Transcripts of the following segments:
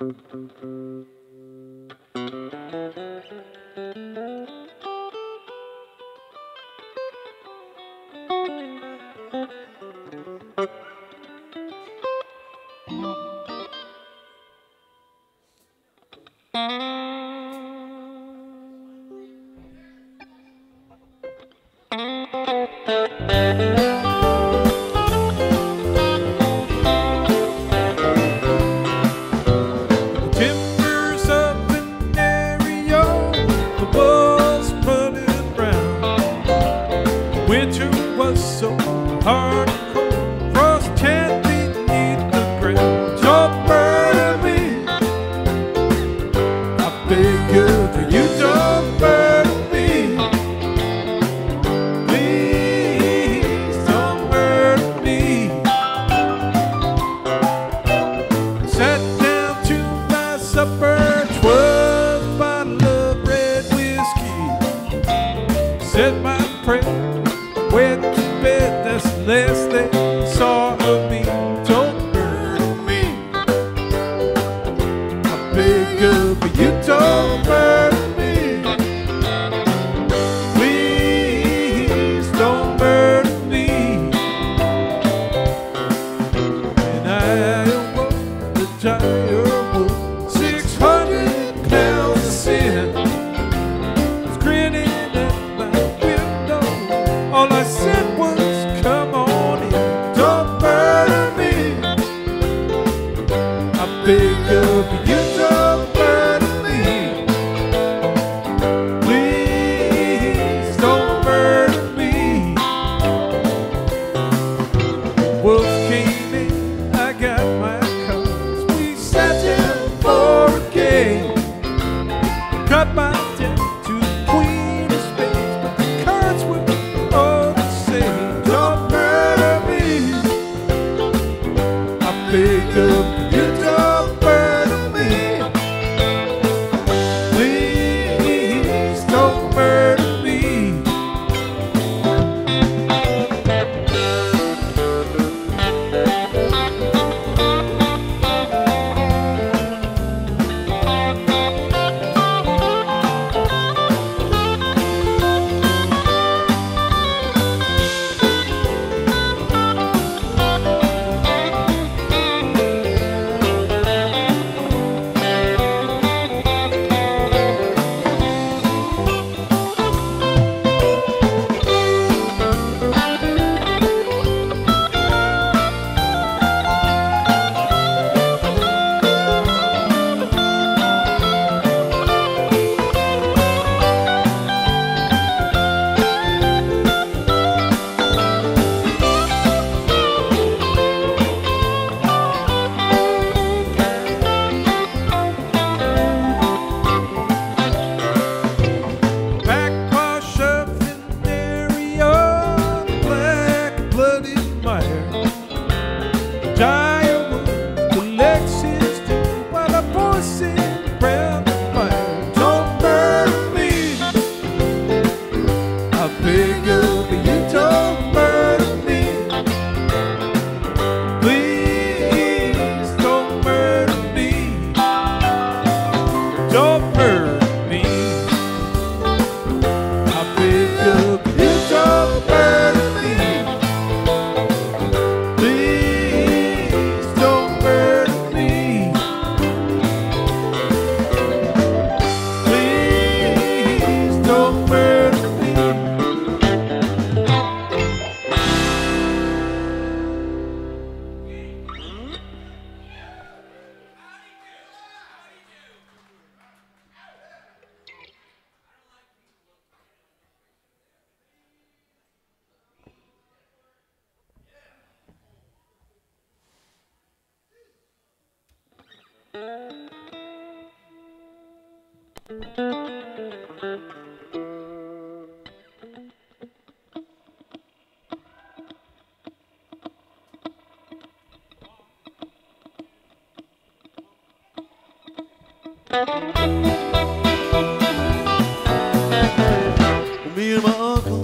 Me and my uncle,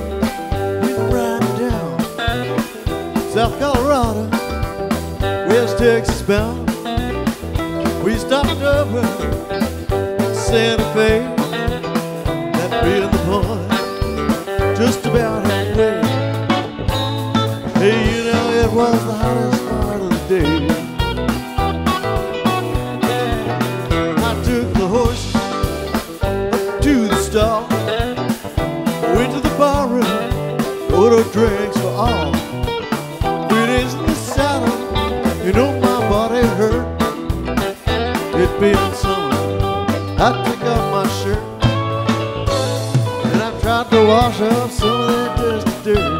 we were riding down South Colorado, West Texas bound. We stopped over Santa Fe, that being the point, just about halfway. Hey, you know, it was the hottest part of the day. I took the horse up to the stall, went to the bar room, ordered drinks for all. 3 days in the saddle, you know my body hurt. It being summer, I took off my shirt, and I tried to wash off some of that dusty dirt.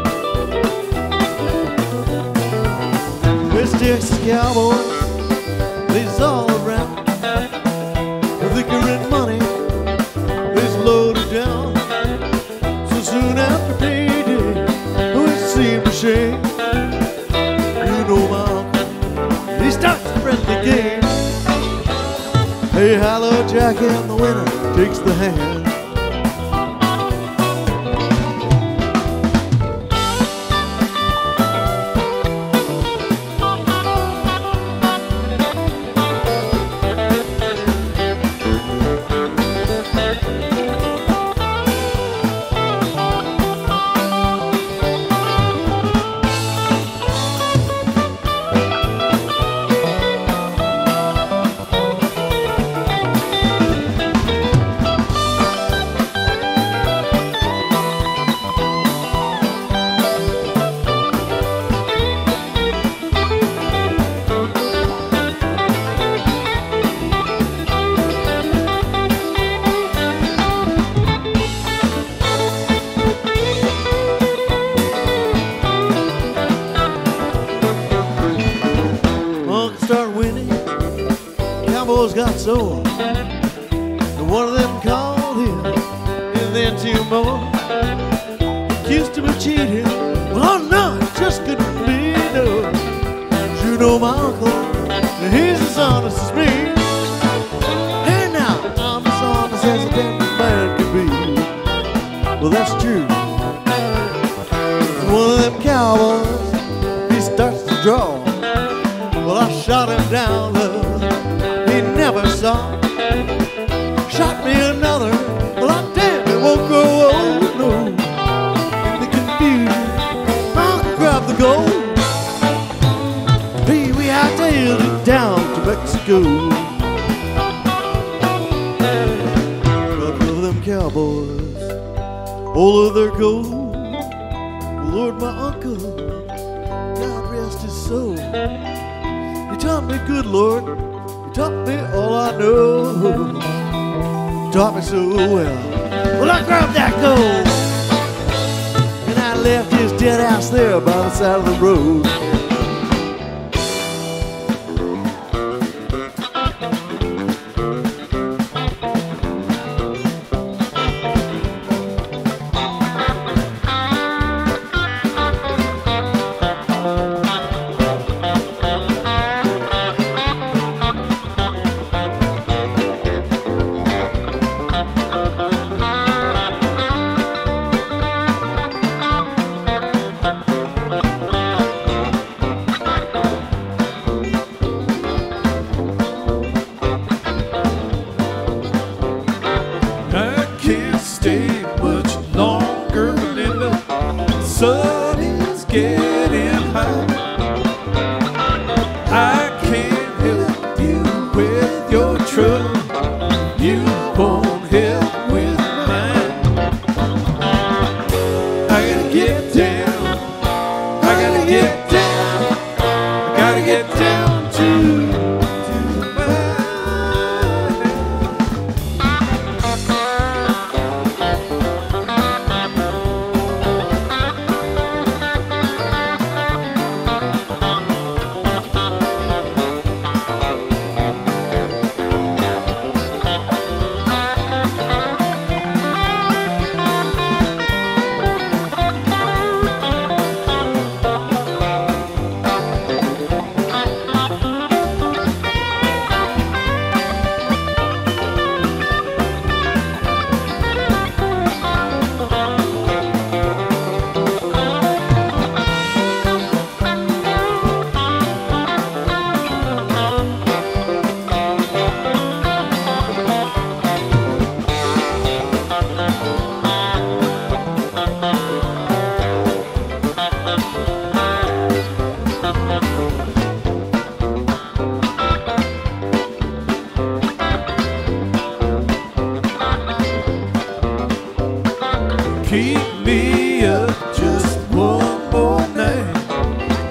West Texas cowboys, they's all around. Liquor and money, they's loaded down. So soon after payday, oh, it seemed a shame. You know my uncle, he starts a friendly game. Hey, hello, Jack, and the winner takes the hand. Got sore, and one of them called him, and then 2 more accused him of cheating. Well, oh no, it just couldn't be, no. You know my uncle, and he's as honest as me. Hey now, I'm as honest as a damn man can be. Well, that's true. One of them cowboys, he starts to draw. Well, I shot him down, love. He never saw. Shot me another. Well, I'm damn, it won't grow old, no. In the confusion, I'll grab the gold. Hey, we hightailed it down to Mexico. Couple of them cowboys, all of their gold. Lord, my uncle, God rest his soul. He taught me good, Lord. Taught me all I know. Taught me so well. Well, I grabbed that gold, and I left his dead house there by the side of the road.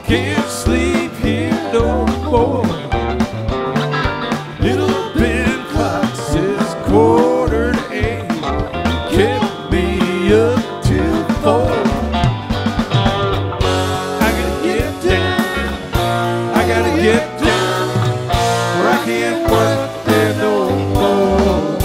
can't sleep here no more. Little Ben clock says 7:45, kept me up till 4. I gotta get down, I gotta get down, or I can't work there no more.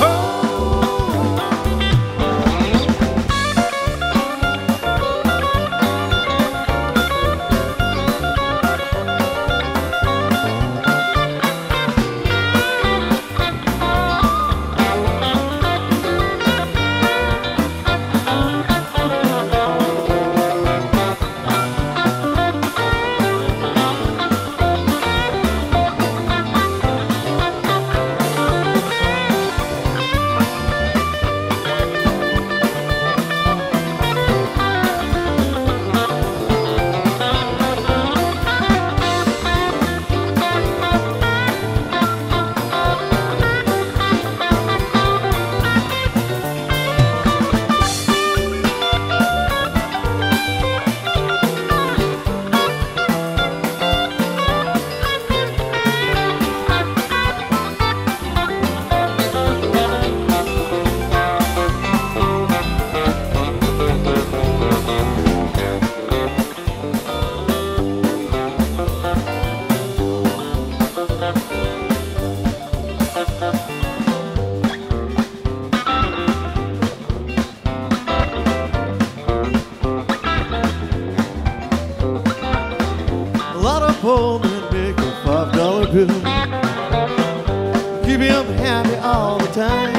Poor men make a $5 bill, keep him happy all the time.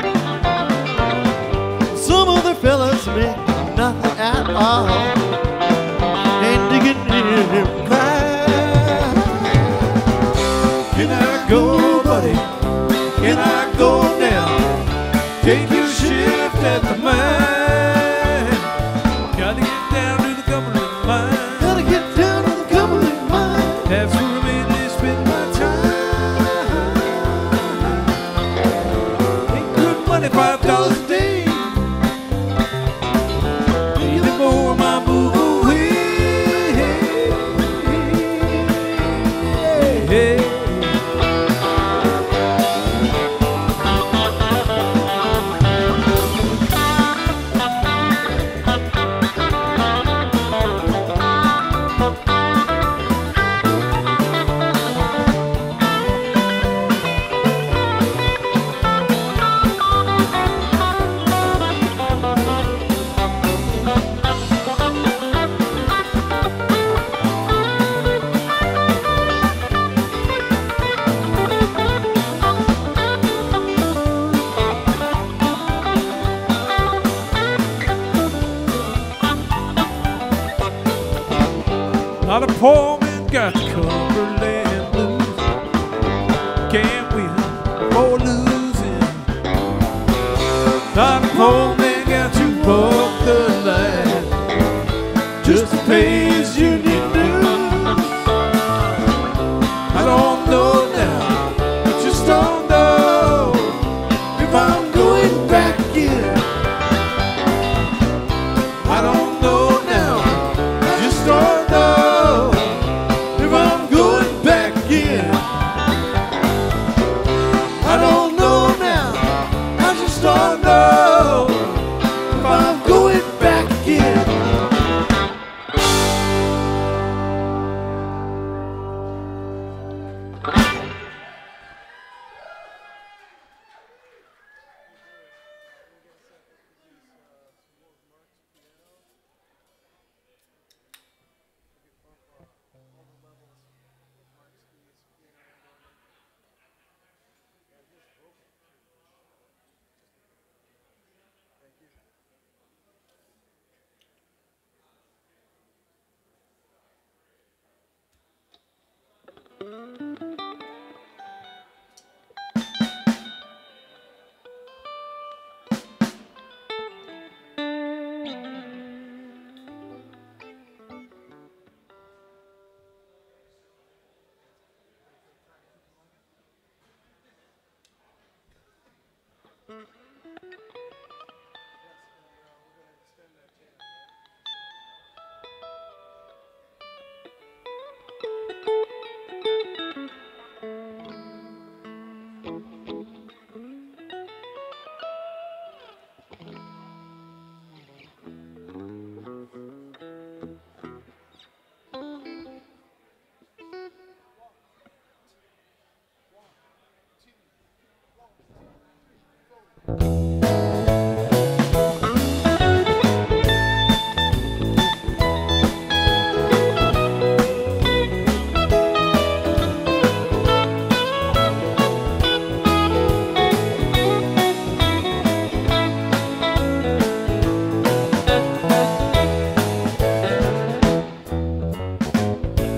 Some other fellas make nothing at all, and they can hear him cry. Can I go, buddy? Can I go now? Take your shift at the mine. Gotta get down to the Cumberland line. Gotta get down to the Cumberland mine. That's where I mainly spend my time. Ain't good money, $5 a day. Even more my move away. Hey. A lot of poor men got the Cumberland Blues. Can't win for losing. A lot of poor men got to walk the line just to pay his union dues. I don't know now, I just don't know if I'm going back in. I don't know now, I just don't know if I'm going back in. I don't know now, I just don't know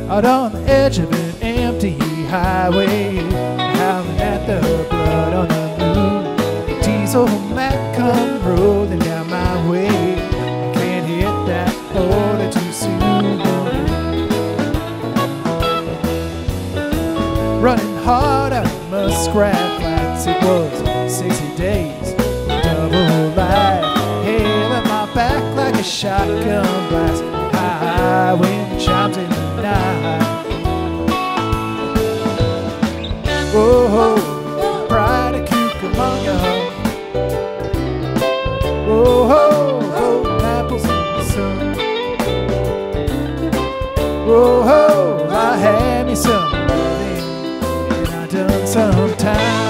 out on the edge of an empty highway, howling at the blood on the moon. The diesel Mac come rolling down my way. I can't hit that border too soon. Running hard out of muskrat flats, it was 60 days, double life. Hail at my back like a shotgun blast. High wind chimes in the night. Oh, pride of Cucamonga. Oh, apples in the sun. Oh, I had me some loving, and I done some time.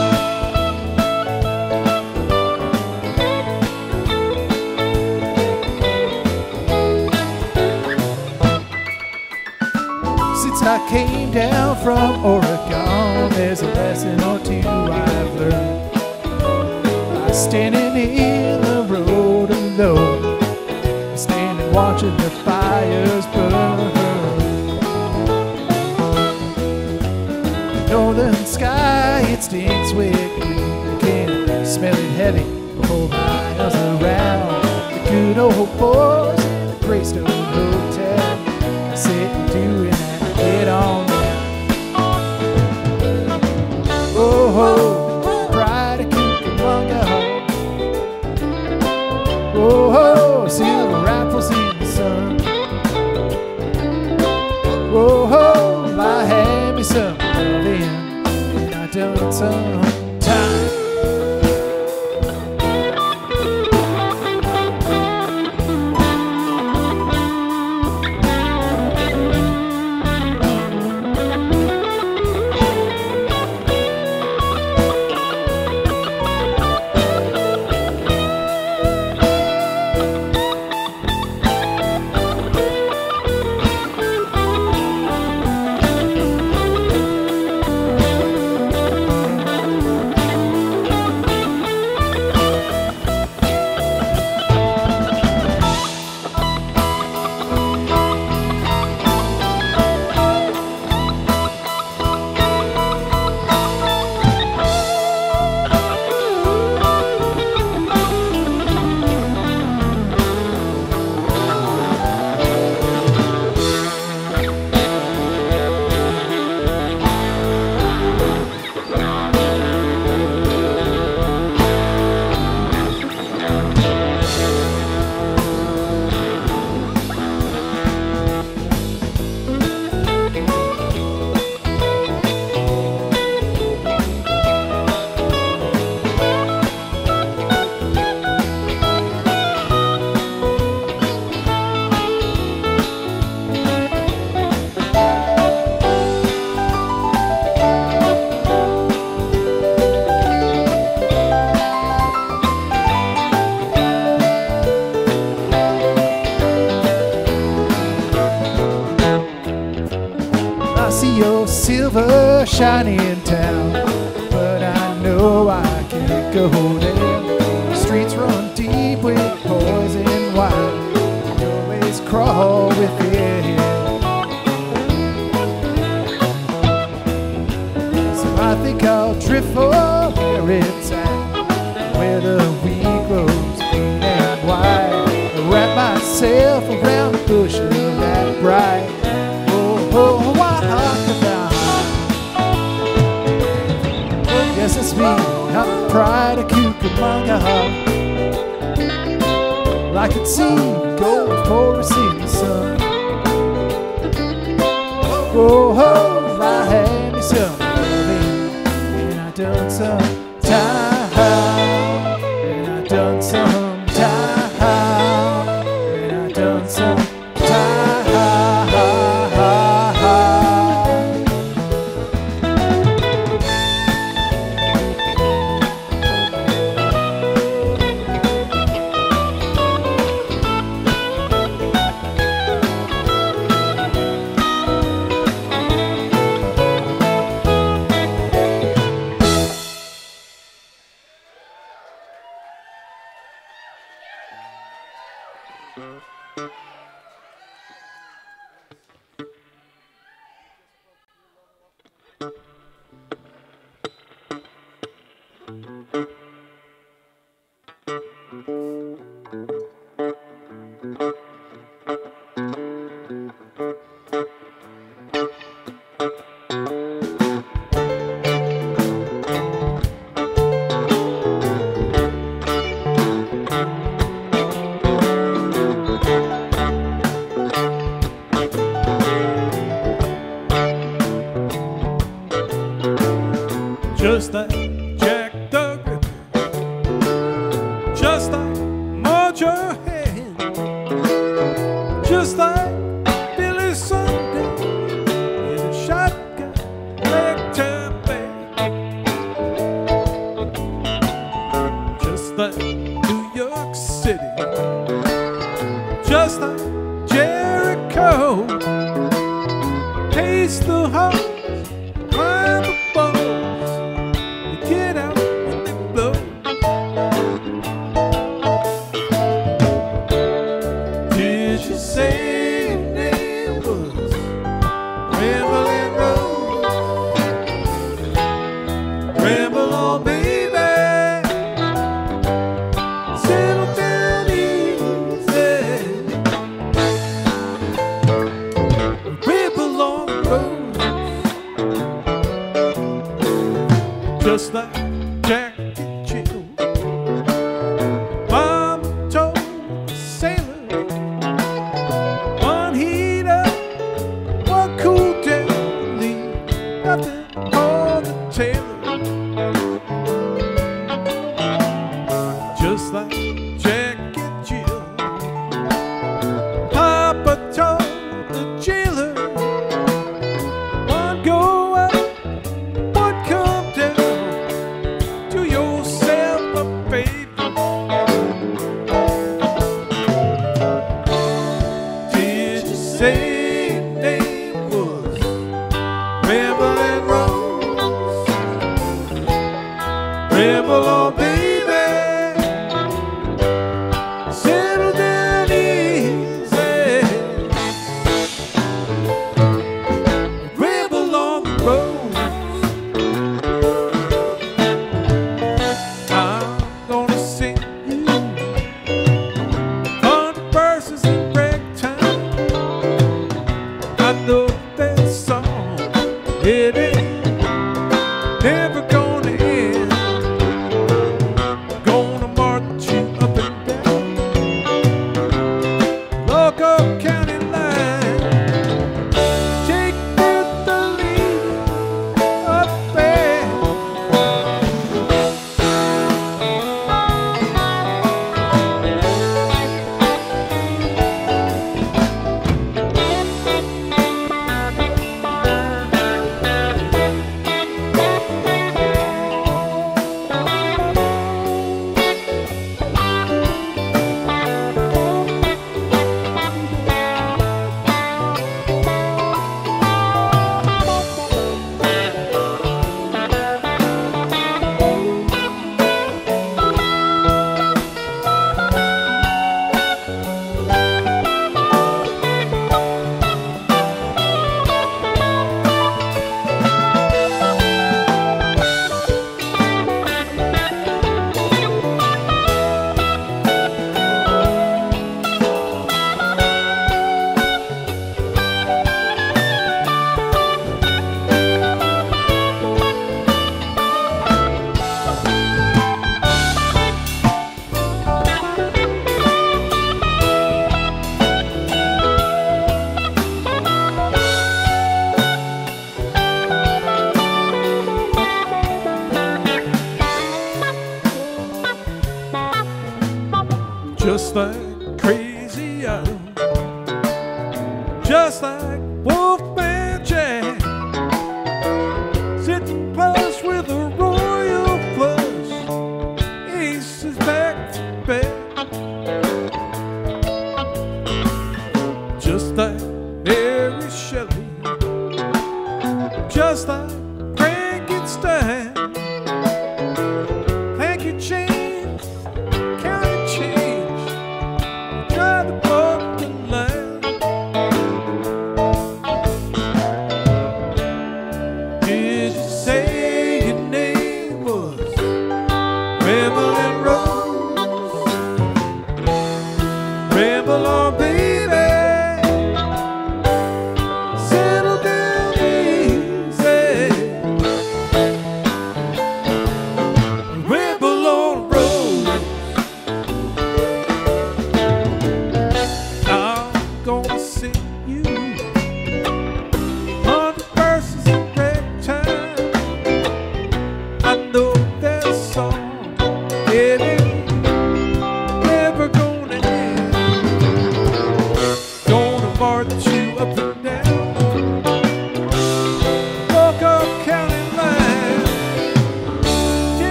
Since I came down from Oregon, there's a lesson or two I've learned. I'm standing in the road alone, standing watching the fires burn. The northern sky, it stinks with green. You can smell it heavy for miles around. The good old boys in the Greystone Hotel, sitting doing that. Get on down. Oh, pride of Cucamonga. Oh, silver apples in the sun. Oh, I had me some loving, and I done some time. Silver shining town, but I know I can't go there. The streets run deep with poison wine, you always crawl with it. So I think I'll drift for where it's at, where the wheat grows green and white. Wrap myself around the bush of that bright. Oh, I could die. Yes, it's me, I'm the pride of Cucamonga. I could see gold forests in the sun. Oh, I had me some loving, and I done some time, and I done some time, and I done some time. Just like Jack the Ripper, just like Mojo-Head, just like Billy Sunday in a shotgun ragtime band, just like New York City, just like Jericho, taste the heart. Ramble on, baby. Settle down easy. Ramble on Rose. Just like Jack and Jill, Mom told the sailor, one heat up, one cool down, leave nothing for the tailor. Just like Jack and Jill, Papa told the jailer, one go up, one come down, do yourself a favor. Did you say your name was Ramble and Rose? Ramble on, baby. Settle down easy. Ramble on the road. I'm gonna sing you 100 verses in ragtime. I know that song, it ain't never gonna end. Gonna march you up and down local county line. Take the lead up there. Just like Crazy Adam, just like Wolfman Jack, sitting flush with a royal flush, aces back to back. Just like Mary Shelley, just like Frankenstein. Thank you, change, county change.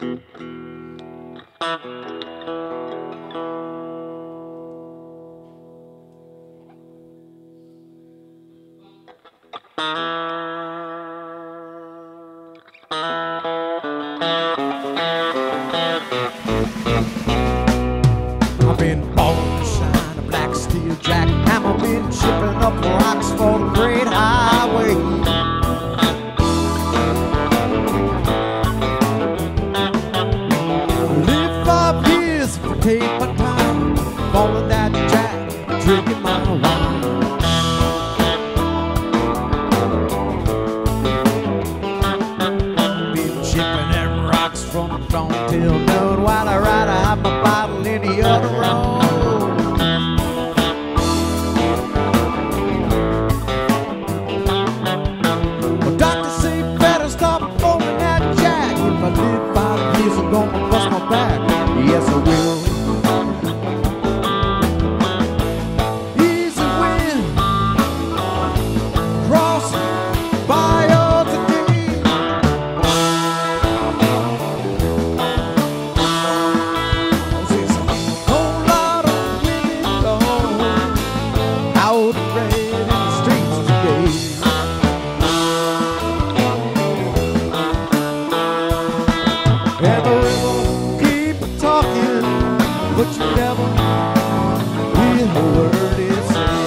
I've been born to shine a black steel jack hammer, been shipping up rocks for the great highway. Lived 5 years if I take my time, following that jack, drinking my wine. Been shipping them rocks from dawn till noon while I ride. I have my bottle in the other room. Well, doctor say better stop folding that jack. If I live 5 years, I'm gonna bust my back. Yes, I will. Easy wind, cross by today. There's a whole lot of women gone out and red in the streets today. And the river keep talking, but you never hear a word it says.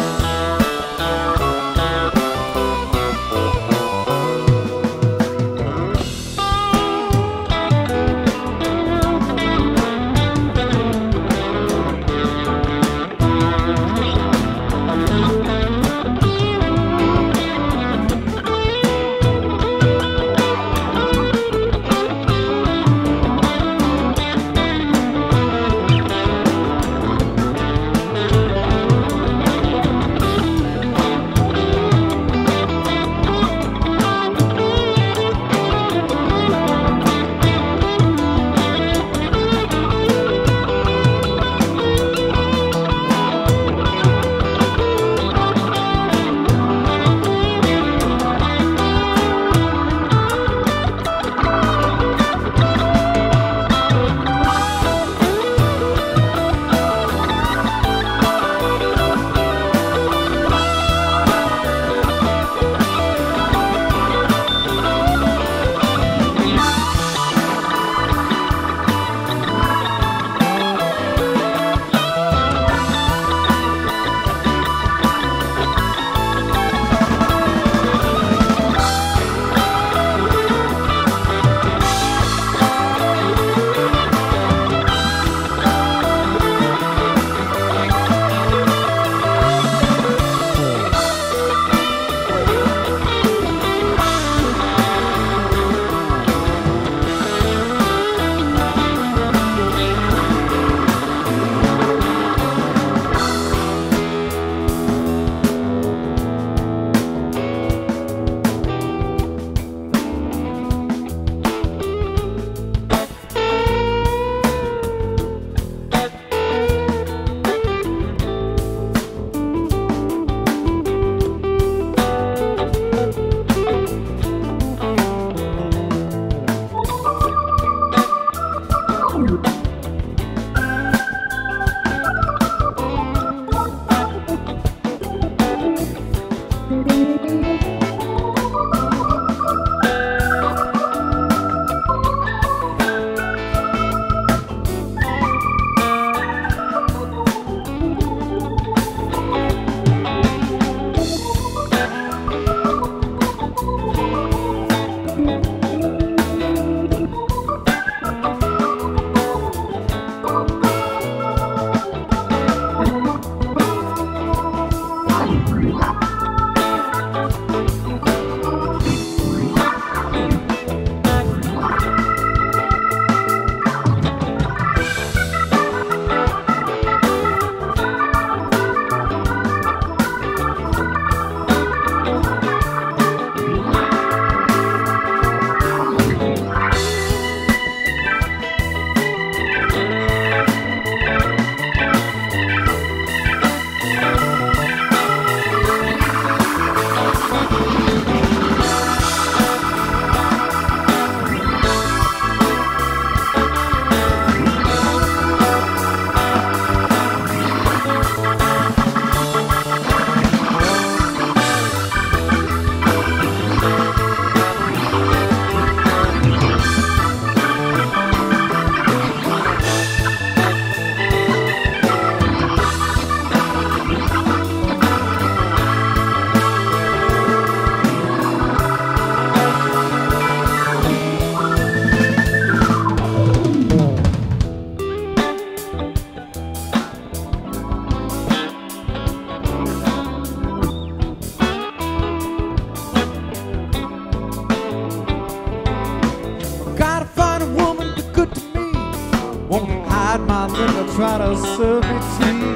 try to serve me tea.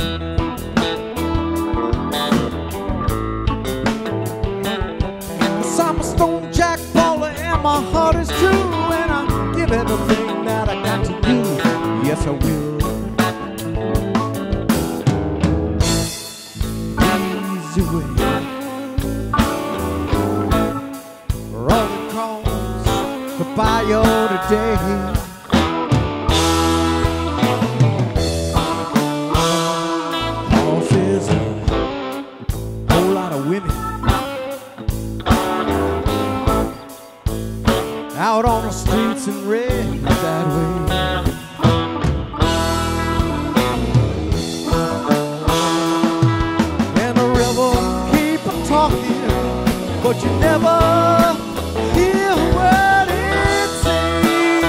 Cause I'm a stone jack baller and my heart is true, and I give everything that I got to do. Yes, I will. Easy way. Rolling calls to buy your today. Out on the streets in red that way. And the rebel keep on talking, but you never hear what it says.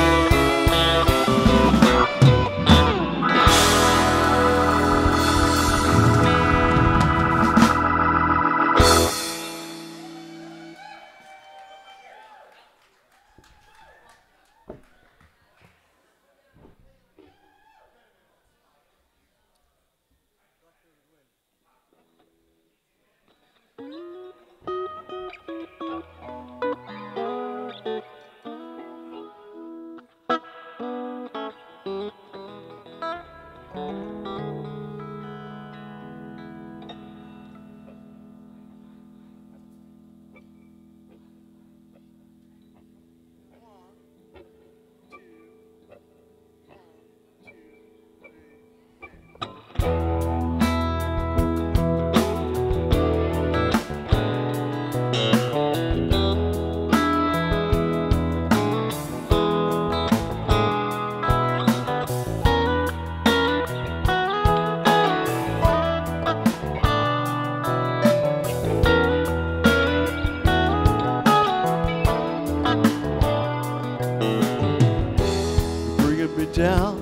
Down,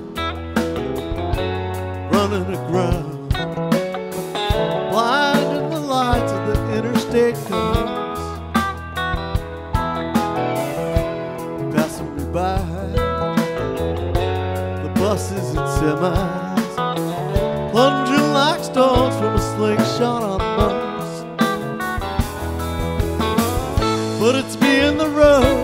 running aground, blinding the lights of the interstate cars, passing me by, the buses and semis, plunging like stones from a slingshot on Mars. But it's me in the road,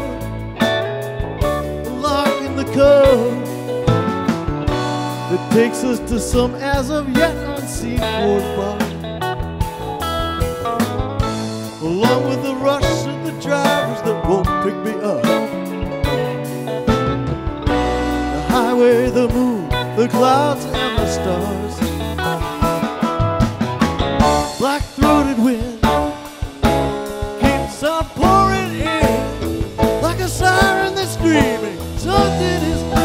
locking the code that takes us to some as of yet unseen port bar, along with the rush of the drivers that won't pick me up. The highway, the moon, the clouds and the stars, black-throated wind keeps on pouring in like a siren that's screaming something is new.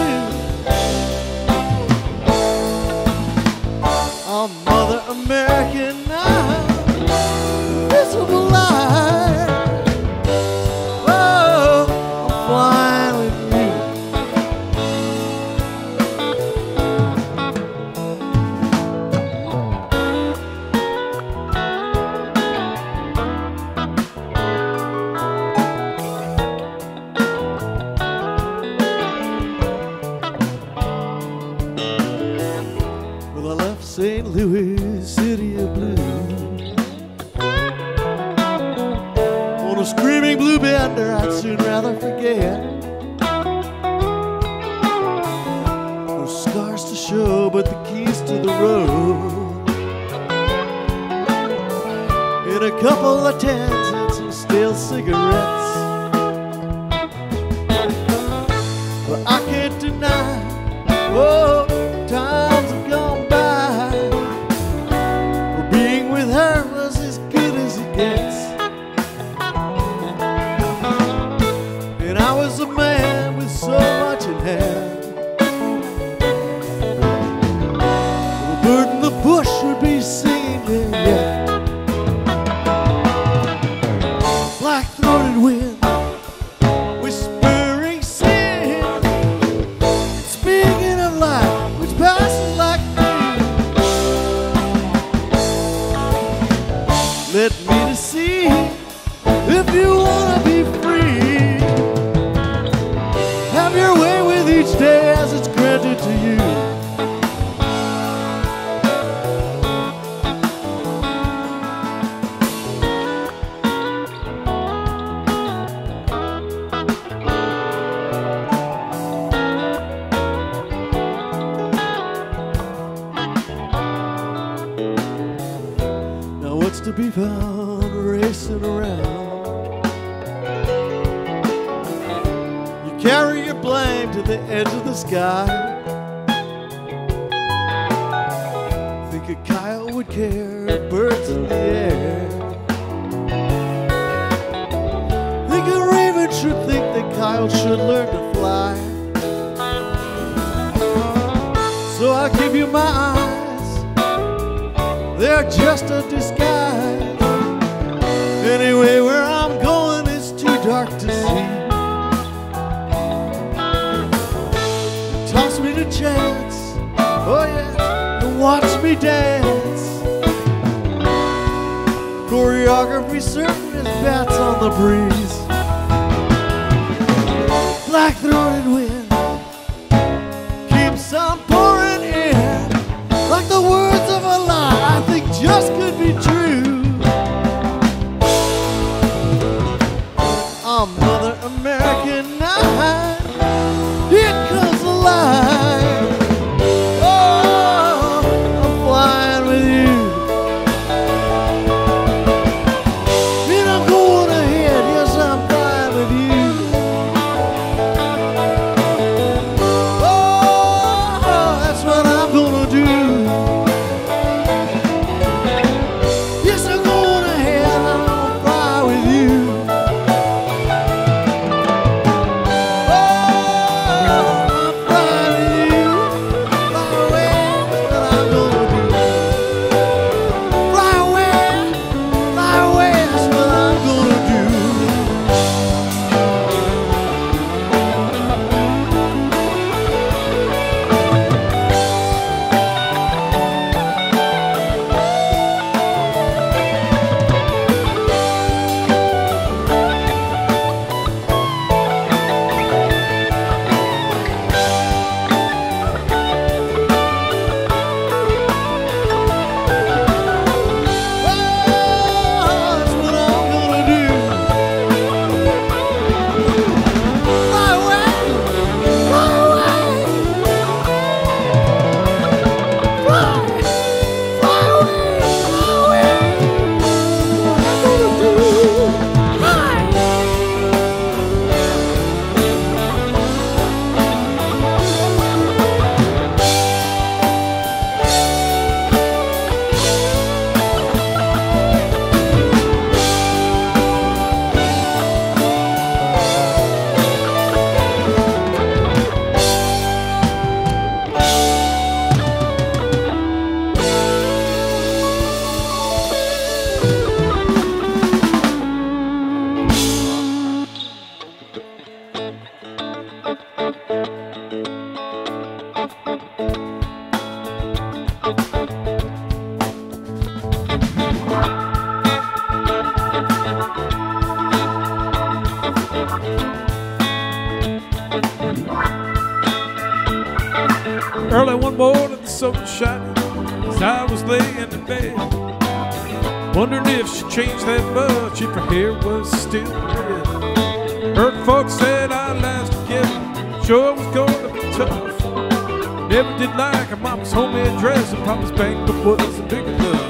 Mother American, I'm visible light. Oh, I'm flying with St. Louis, city of blue, on a screaming blue bender I'd soon rather forget. No scars to show but the keys to the road, and a couple of tens and some stale cigarettes. But I can't deny, oh, times have gone by. Being with her was as good as it gets, and I was a man with so much in hand. The bird in the bush would be singing yet. Black-throated wind, whispering sin, speaking of life, which passes like let me to see if you want to be free. Have your way with each day as it's granted to you. to the edge of the sky. Think a coyote would care if birds in the air. Think a raven should think that coyotes should learn to fly. So I'll give you my eyes, they're just a disguise. Anyway, where I'm going is too dark to see. Toss me to chance, oh yeah, and watch me dance. Choreography certain as bats on the breeze. Black-throated wind keeps on pouring in, like the words of a lie I think just could be true. I'm Mother American 9, here comes the line. Oh, I'm flying with you, and I'm going ahead, yes, I'm flying with you. Oh, that's what I'm gonna do. Yes, I'm going ahead, I'm gonna fly with you. Early one morning, the sun was shining as I was laying in bed, wondering if she changed that much, if her hair was still red. Heard folks said our lives together sure was gonna be tough. Never did like her mama's homemade dress, and papa's bank book wasn't big enough.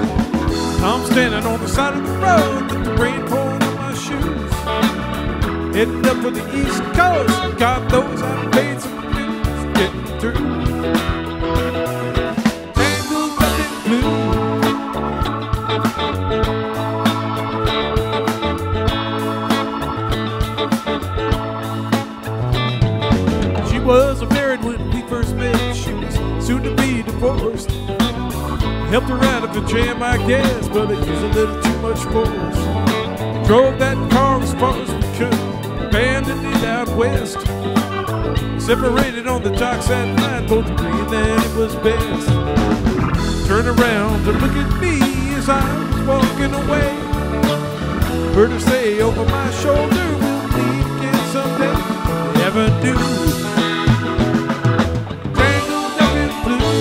I'm standing on the side of the road with the rain pouring on my shoes, heading up for the East Coast. God knows I paid some bills getting through. Tangled up in blue, she was married when we first met. She was soon to be divorced. Helped her out of a jam, I guess, but it used a little too much force. Drove that car as far as we could, abandoned it out west. Separated on the docks at night, both agreeing that it was best. Turned around to look at me as I was walking away. Heard her say over my shoulder, we'll meet again someday. Never knew. Tangled up in blue.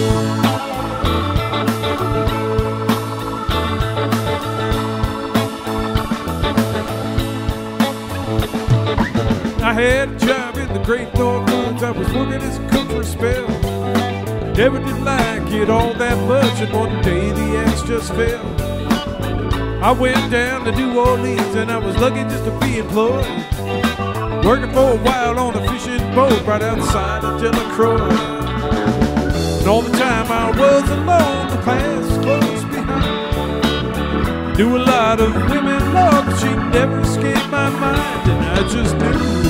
I had a job in the Great North Woods. I was working as a cook for a spell. Never did like it all that much, and one day the axe just fell. I went down to New Orleans, and I was lucky just to be employed. working for a while on a fishing boat right outside of Delacroix. And all the time I was alone, the class was close behind. Knew a lot of women, Lord, but she never escaped my mind, and I just knew.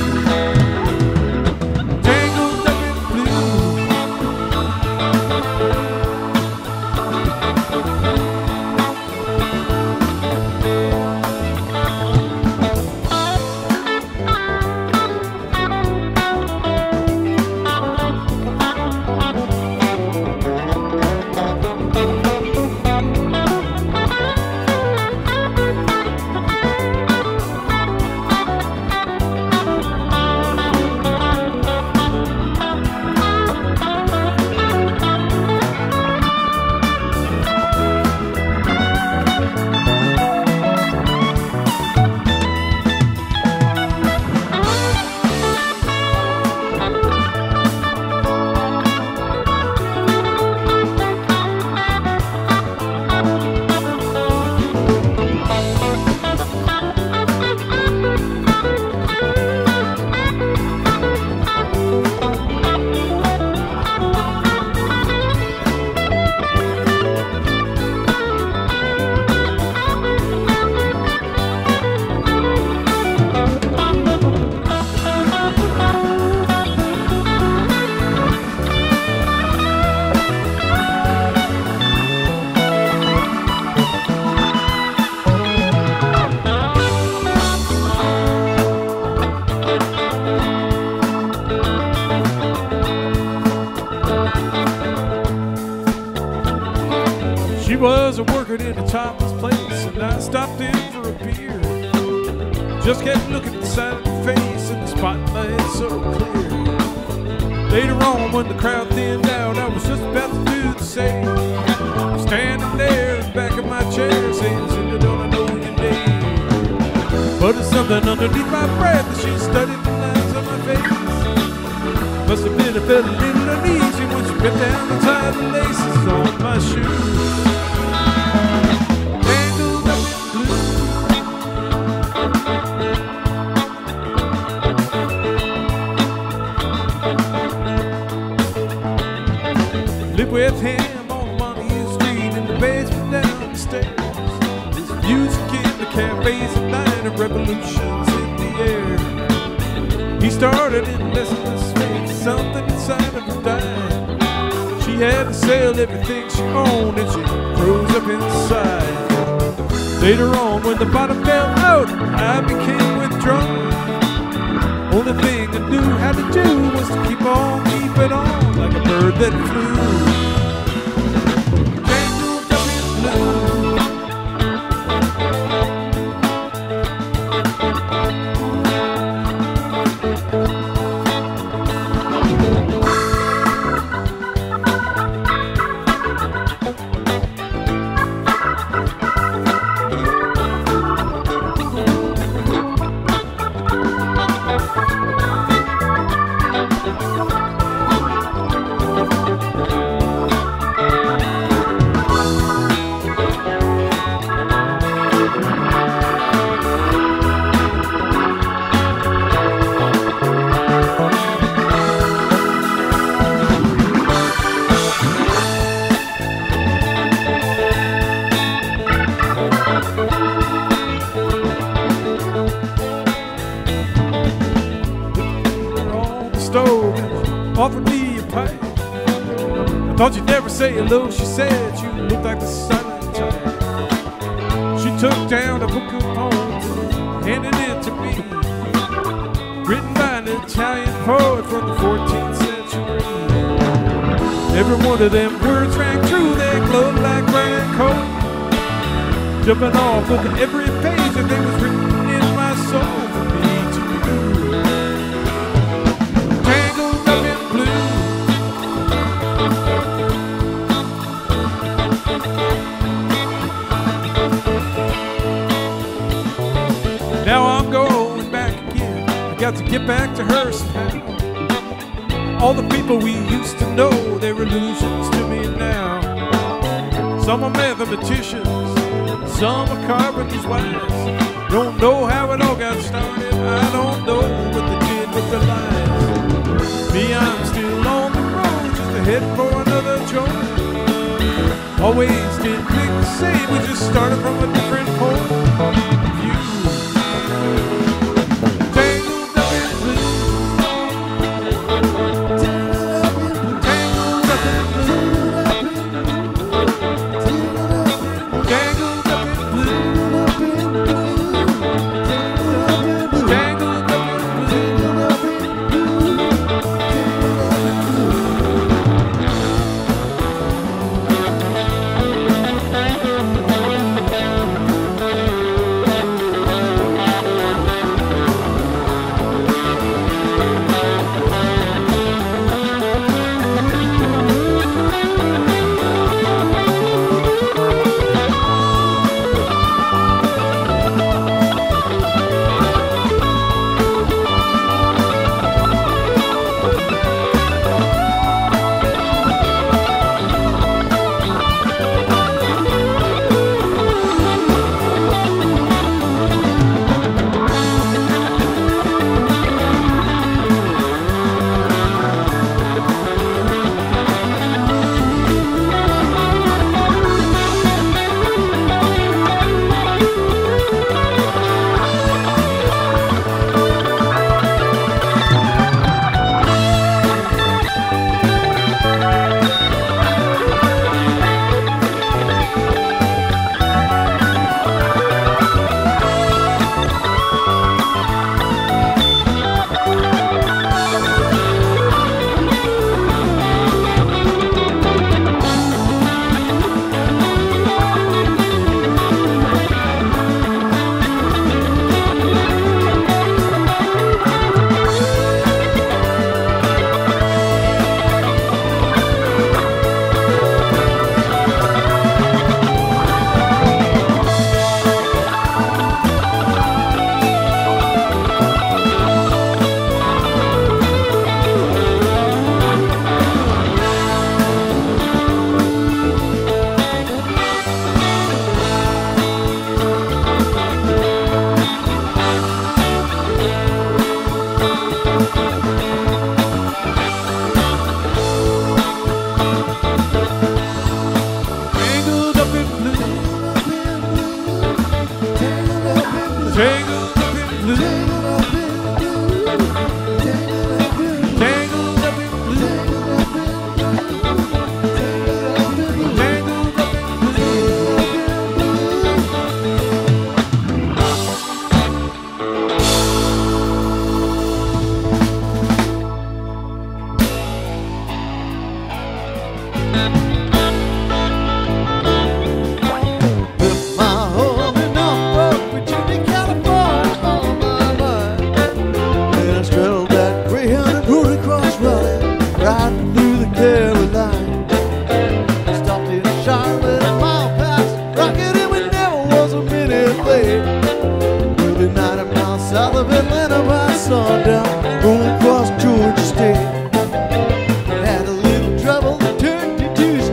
Tangled up in blue. Was a worker in a topless place, and I stopped in for a beer. Just kept looking at the side of her face, and the spotlight so clear. Later on, when the crowd thinned out, I was just about to do the same. Standing there in the back of my chair, saying, "Cindy, don't I know your name?" But there's something underneath my breath that she studied the lines on my face. Must have been a bit a little uneasy when she ripped down the tie the laces on my shoes. Lived with him on Money Street in the basement down the stairs. There's music in the cafes at night and revolutions in the air. He started in listless faith, something inside of her died. She had to sell everything she owned and she froze up inside. Later on, when the bottom fell out, I became withdrawn. Only thing I knew how to do was to keep on keeping on like a bird that flew. Tangled up in blue. Offered me a pipe. I thought you'd never say hello, she said. You looked like the silent type. She took down a book of poems and handed it to me, written by an Italian poet from the 14th century. Every one of them words rang true, they glowed like bright coal. Jumping off of every page that they was written in my soul for me to do. Tangled up in blue. Now I'm going back again. I got to get back to her somehow. All the people we used to know, they're illusions to me now. Some are mathematicians, some are carpenters' wives. Don't know how it all got started, I don't know what they did with their lives. Me, I'm still on the road, just ahead for another joint. Always didn't think the same, we just started from a different point of view. Tangled up in blue. Tangled up in blue. Tangled up in blue. Tangled up in sundown, going across Georgia State. Had a little trouble that turned into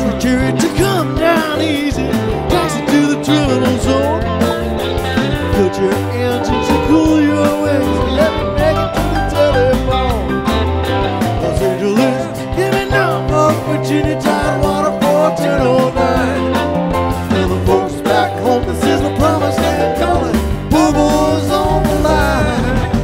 the jury to come down easy. Taxi to the terminal zone. Put your engines to cool your wings and let me make it to the telephone. Los Angeles, give me Norfolk, Virginia, Tidewater, 41009. Tell the folks back home this is the promised land calling. Boo-boo's on the line.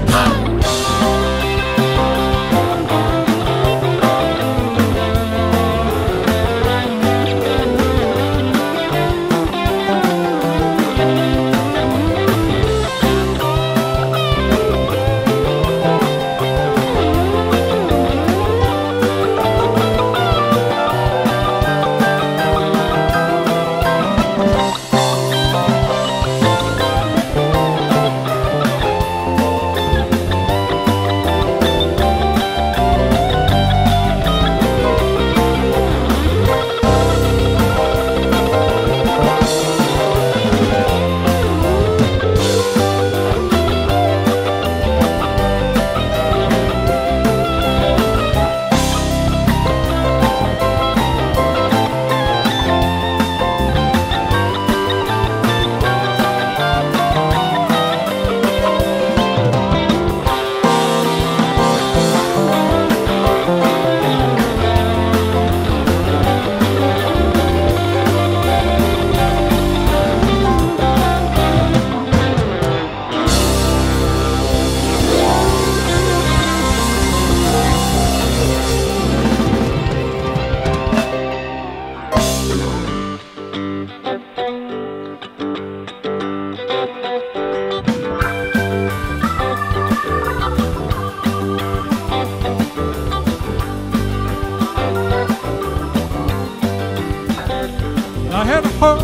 I had a heart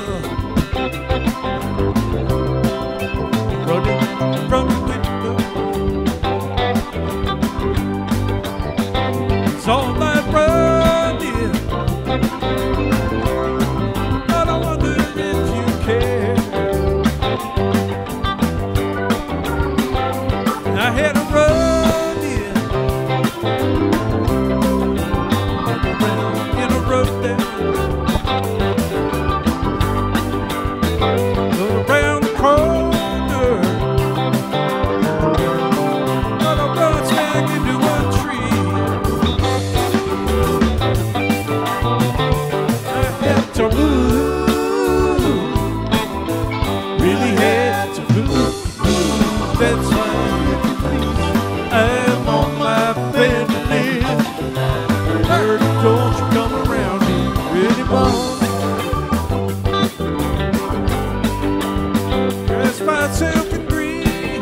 running from the window. Saw my running, but I wonder if you care. I had a running in a road down. Around the corner, but I run smack into a tree. I had to move, really had to move. That's why I'm on my bended knees. Bertha, don't you come around here anymore. Myself in green,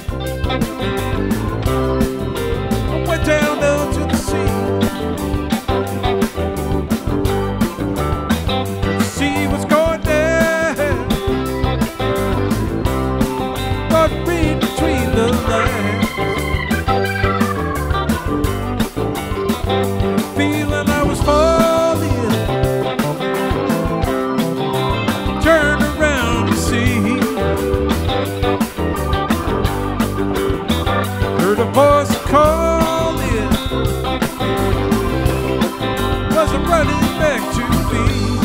I went down to the sea. The sea was going down, but read between the lines. Feeling I was falling, turned around to see. Heard a voice calling, was running back to me.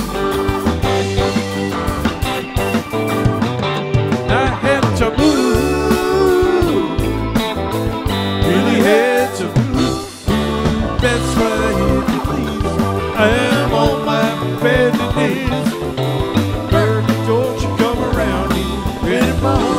I had to move, really had to move. That's right, if you please. I am on my bended knees. Bertha, don't you come around here anymore.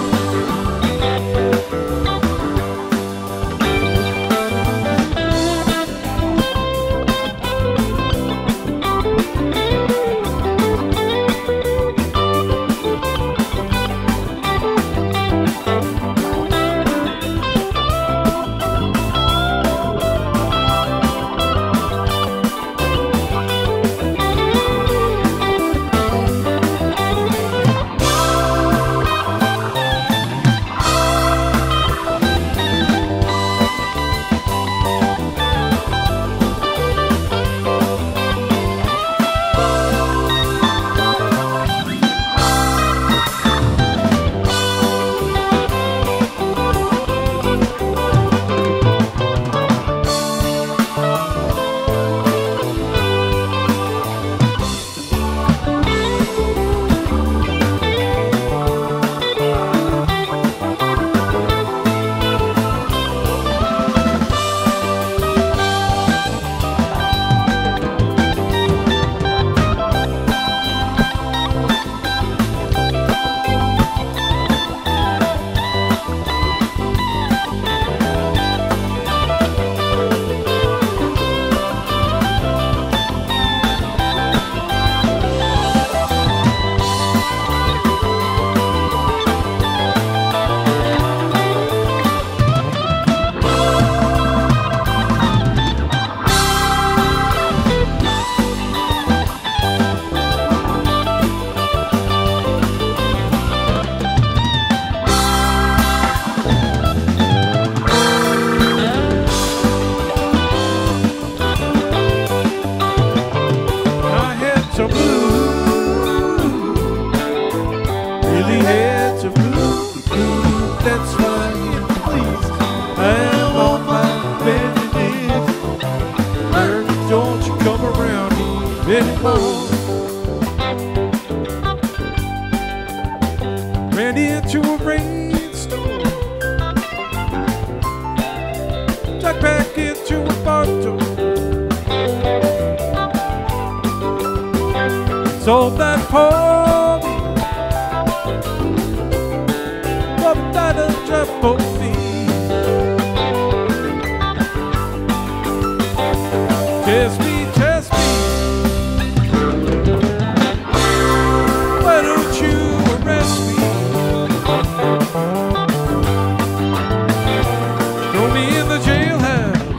went into a rainstorm, dug back into a bottle, sold that poor for the dollar jumbo fee. Test me, why don't you arrest me? Throw me in the jailhouse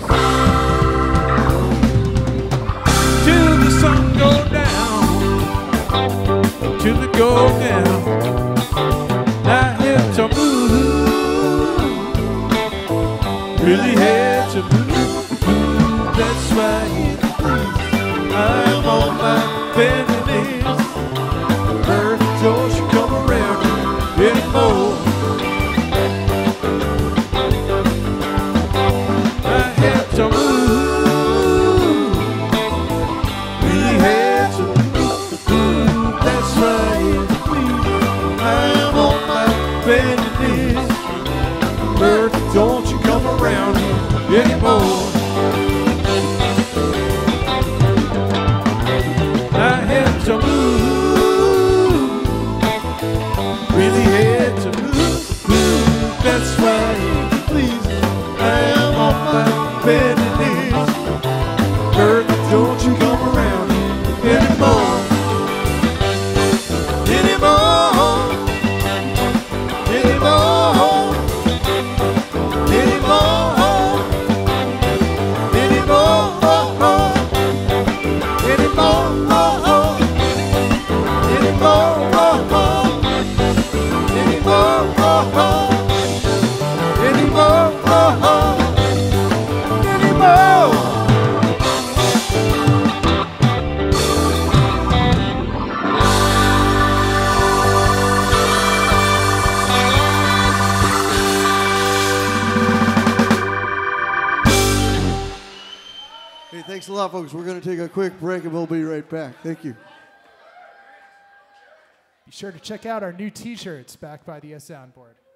till the sun go down, till it go down. I had to move, really had to move. That's right, I'm on my bended knees. Bertha, don't you come around anymore. I had to move, really had to move. That's right, I'm on my bended knees. Bertha, don't you come around anymore. I had to move, really had to move. That's right, please. I am on my bended knees. Bertha, don't you come around anymore. Anymore. Anymore. Anymore. Anymore. Hey, thanks a lot, folks. We're going to take a quick break and we'll be right back. Thank you. Be sure to check out our new t-shirts backed by the Soundboard.